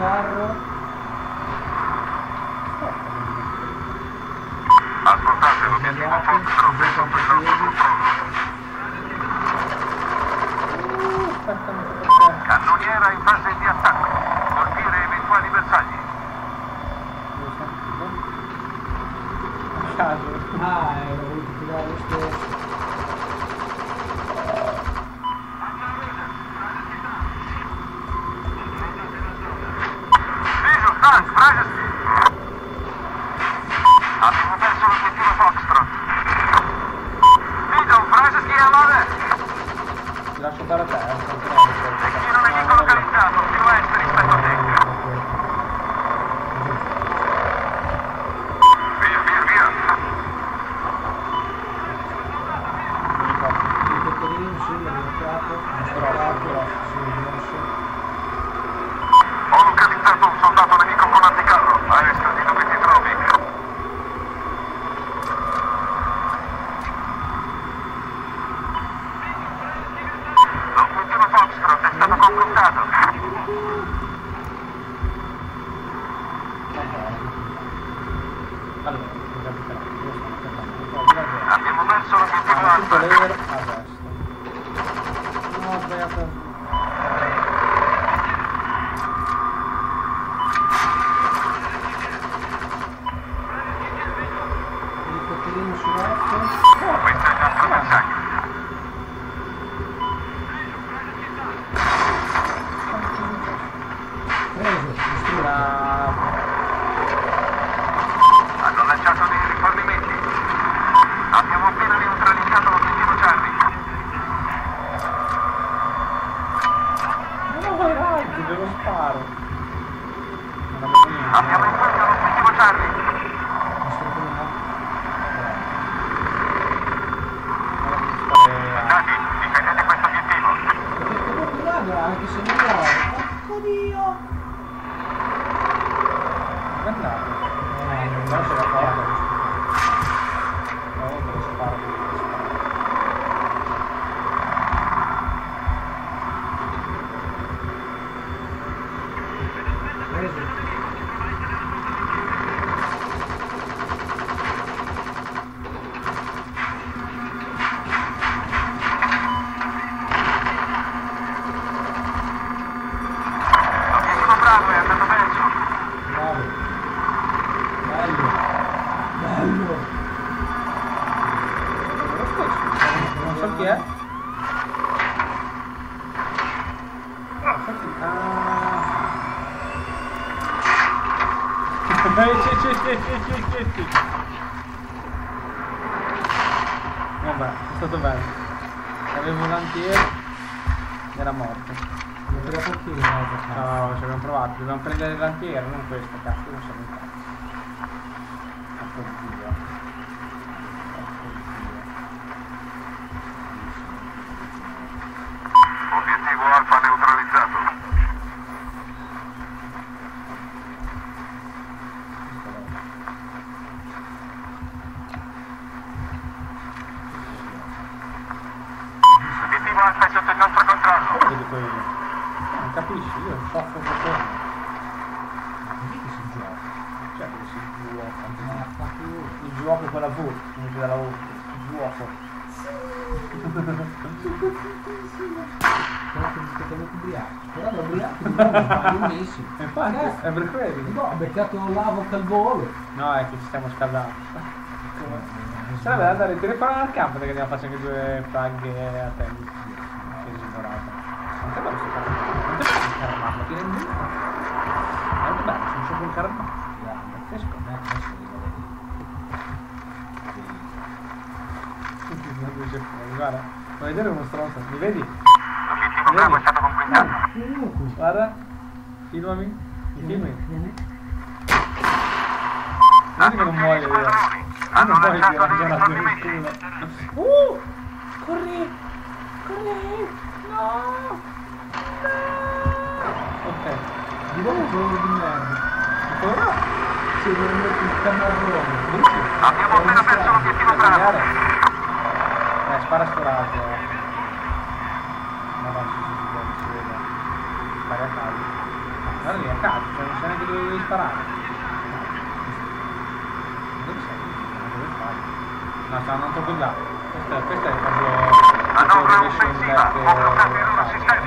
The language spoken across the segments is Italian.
carro. Ascoltate, l'obiettivo Foxtrot è sotto il nostro controllo. Cannoniera in fase di attacco. Colpire eventuali bersagli. Ah, l'ho voluto tirare lo stesso. Vision, Tank, Prageschi. Abbiamo perso l'obiettivo Foxtrot. Vision, Prageschi è alla destra. Ti lascio fare a te, Zecchino nemico localizzato, più est rispetto a te. Via, via, via. Il pettorino, sì, l'ho bloccato. Ho localizzato un soldato nemico con anticarro, a est di dove ti trovi. L'obiettivo Foxtrot è stato conquistato. Allora, Abbiamo perso l'obiettivo tutto Alfa. laser a destra. No, ho sbagliato. Il pettorino su left. Questo è il nostro bersaglio. Preso, distrutto. Bravo. Hanno lanciato dei rifornimenti. Abbiamo appena neutralizzato l'obiettivo Charlie. No, vai avanti, devo sparo. Non avevo niente. Abbiamo inquadrato l'obiettivo Charlie. Distrutto là. Soldati, difendete questo obiettivo. Perché comunque guarda, anche se non muore. Porco Dio! Guardate. Non Non ce la fa. fa. No, devo sparo. Preso. L'obiettivo Bravo è andato perso. Bravo. Bello. Bello. Lo stesso. Non so chi è. Vabbè, è stato bello. Avevo un volanttiere, era morto. Mi frega pochino, No, ci abbiamo provato, dobbiamo prendere il volanttiere, non questo, cazzo, non siamo in casa. Oddio. Obiettivo Alfa neutralizzato. L'obiettivo Alfa è sotto il nostro controllo. Come dico io? Non capisci, io soffro per te. Così che si gioca. Cioè, che si gioca. Non l'ha fatto io. Il gioco con la V, invece della V. Il gioco. Però che discoteca ubriaco. Però l'ubriaco è bellissimo. Infatti, è per quello. No, ho beccato l'avoca al volo. No, è che ci stiamo scaldando. Sarebbe da andare telefonare al campo perché andiamo a fare anche due fraghe a tennis. Che esagerata. Non te bello sto caramato. Non te bello sto caramato, ti rendi conto? È molto bello, sono sopra un caramato. Fresco. Guarda, vuoi vedere uno stronzo? Mi vedi? L'obiettivo Bravo è stato conquistato. Guarda, filmami, mi filmi. Vieni. Vedi che non muoio io. Hanno Non muoio lanciato io, dei non rifornimenti. corri, corri, no, ok. Di nuovo quello di merda. Ancora? Sì, devo mettere il camarrone. Abbiamo appena perso l'obiettivo Bravo. Spara sto raggio. No, no, si vede. Spara a caso. Guarda lì, a caso, cioè non sai neanche dove devi sparare. Dove sei? Dove spari? No, sta andando troppo in là. Questa è proprio... Manovra offensiva, portati in uno sistemi.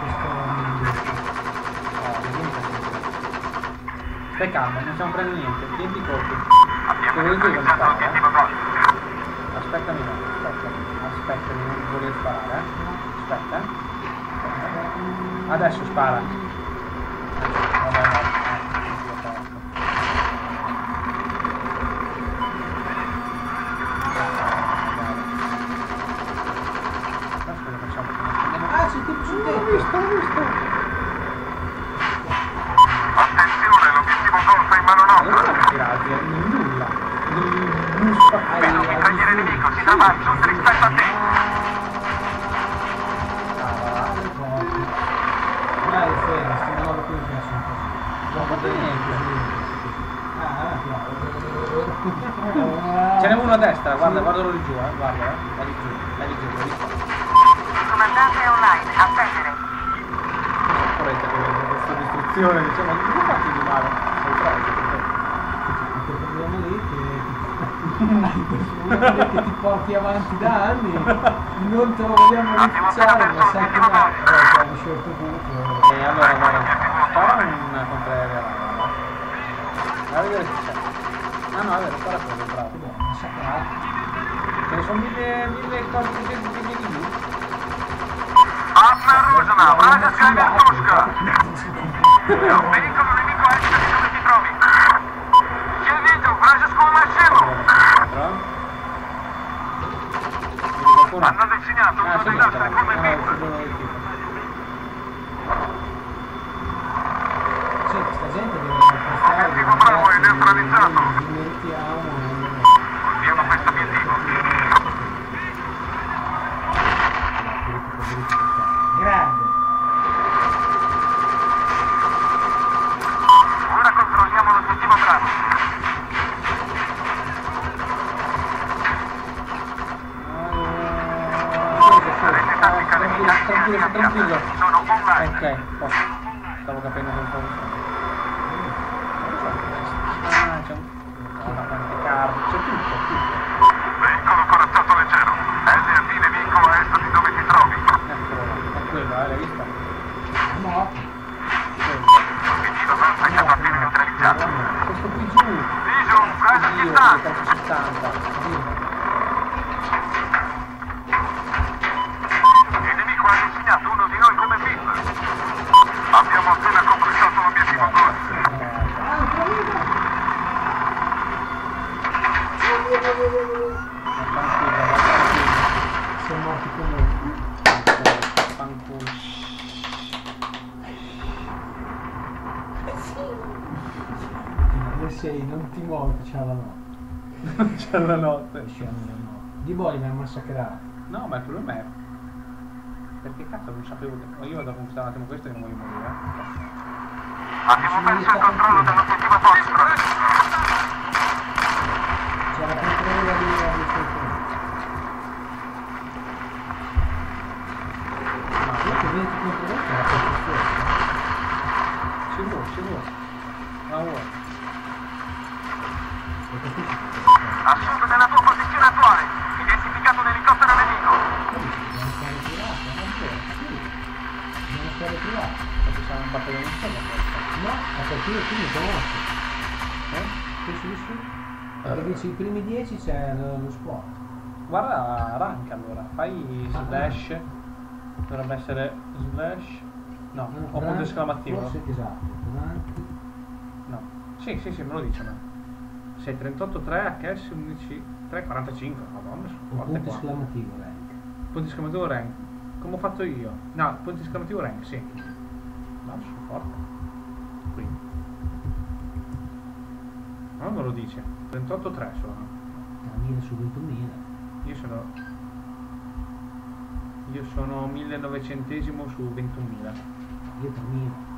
Stai calmo, non stiamo prendendo niente, tienti i colpi. Abbiamo Dove devi neutralizzato sparare? l'obiettivo gol. Aspettami, aspettami, non voler sparare, aspetta. Adesso spara. Vabbè, no, cosa facciamo? Ah, c'è tipo sul tetto. Visto. Attenzione, l'obiettivo golf è in mano Allora nostra. sono tirati, nulla. Vedo un mitragliere nemico, si trova a sud rispetto a te. Dai, fermo, sto nuovo qui mi piace un po'. Non ho fatto niente. Ah, Ce n'è uno a destra, guardalo lì giù, guarda, è lì giù, è lì qua. Il comandante è online, attendere. Correte con questa distruzione, diciamo, non ho fatto di male. Sei pronto? quel problema lì che ti porti avanti da anni, non te lo vogliamo iniziare, ma sai che no, a un certo punto. E allora, guarda, spara una contraerea. A vedere che c'è. Ah no, è vero, spara quello, bravo. Massacrato. Ce ne sono mille cose che vieni giù. Partner Rusana, Vraja Skyler Tosca. C'è un veicolo nemico a est di dove ti trovi. C'è il video, Vraja Scomascemo. Hanno designato uno dei nostri come VIP. Sì, questa gente deve portare Obiettivo bravo è neutralizzato. Meritiamo. Colpiamo questo obiettivo. Grande. Ora controlliamo l'obiettivo bravo. Tranquillo. Sono online. Ok, posso. Stavo capendo che stavo Ah, c'è una carte, c'è tutto. Veicolo corazzato leggero. LRT nemico a est di dove ti trovi. Eccolo, è quello, l'hai vista? No. L'obiettivo golf è capabile neutralizzato. Questo qui giù. Vision, Vraja Io, Città. 360. Il nemico ha designato uno di noi come VIP. Abbiamo appena completato l'obiettivo golf. Siamo morti come. Fanculo. Sei, non ti muovi, c'è la notte. Non c'è la notte. Di Boli mi ha massacrato. No, ma il problema è... Perché cazzo non sapevo che... Io vado a conquistare un attimo questo che non voglio morire. Abbiamo perso il controllo dell'obiettivo vostro. C'è la controlla di io che vieni tu contro me, era proprio stesso. Ci vuoi. Ma vuoi? Hai capito? A sud della tua posizione attuale. Identificato un elicottero nemico. Dobbiamo stare privati, non è vero, sì. Dobbiamo stare privati. Perché siamo un battaglione insieme forse. No, a partire tu mi conosci. Sì. Perché dici i primi 10 c'è lo sport. Guarda rank allora, fai slash. Dovrebbe essere slash. No, o punto esclamativo. Forse esatto, avanti. No. Sì, me lo dice, no. Sei 38-3 HS 11-3-45. Madonna, sono O forte punto qua. esclamativo rank. Punto esclamativo rank. Come ho fatto io? No, punto esclamativo rank, sì. No, sono forte. Qui. No, me lo dice. 38-3 sono. 3.000 su 21.000. Io sono 1900esimo su 21.000. Io 3.000.